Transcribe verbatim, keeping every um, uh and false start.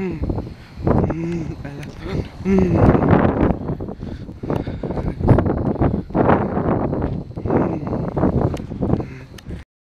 อืมอืมไปแล้วอืม